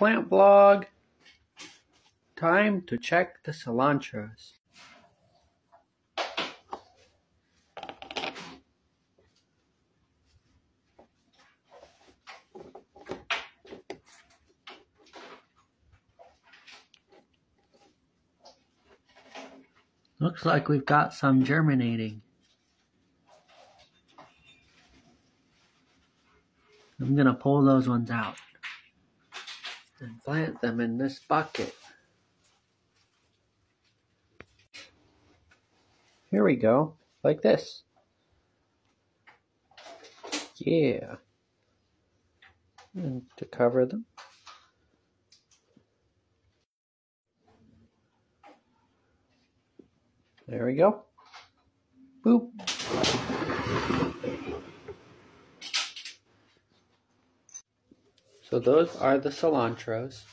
plant vlog. Time to check the cilantros. Looks like we've got some germinating. I'm gonna pull those ones out and plant them in this bucket. Here we go, like this. Yeah. And to cover them. There we go. Boop. So those are the cilantros.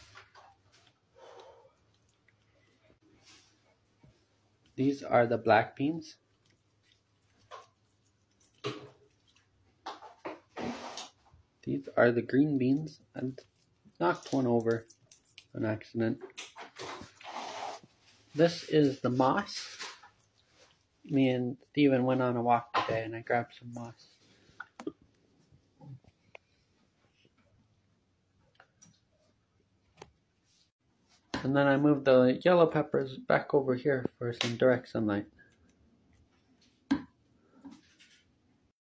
These are the black beans. These are the green beans. I knocked one over on accident. This is the moss. Me and Steven went on a walk today and I grabbed some moss. And then I moved the yellow peppers back over here for some direct sunlight.